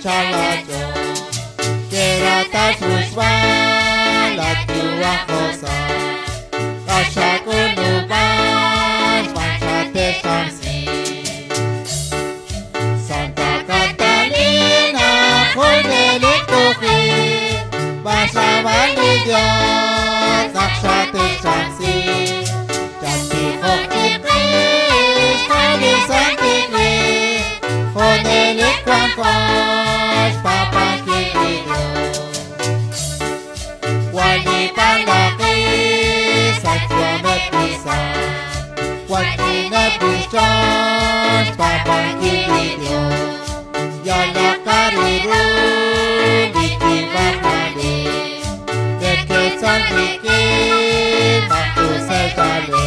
chalacho. Quiero tas busbar la tua cosa. Lascia kunuban manchate shamsi. Santa Catalina khonele tukhi. Basa validia nakshate shamsi. Janti khokti kris kali santi kris. Khonele kwangkos papa kiriyo. Wali palaki satwa metisa. Wali nabishas papa kiriyo. Yala kariru liki bakali. Deke sandiki maku sejale.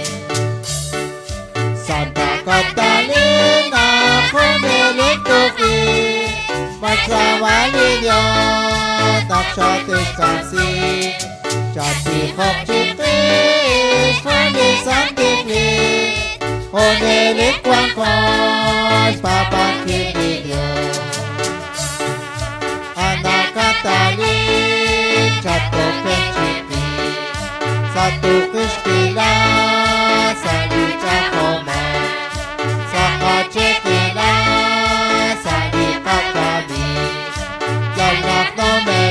Santa Catalina khonele tukhi. Machavalidia nakshate shamsi. Jati khokti kris khoni santikli. Khonele kwangkos papa kiriyo. Anak Katalin jatuh penciti. Satu kistila sali cakoma. Saka cekila sali kakali. Jalak nomel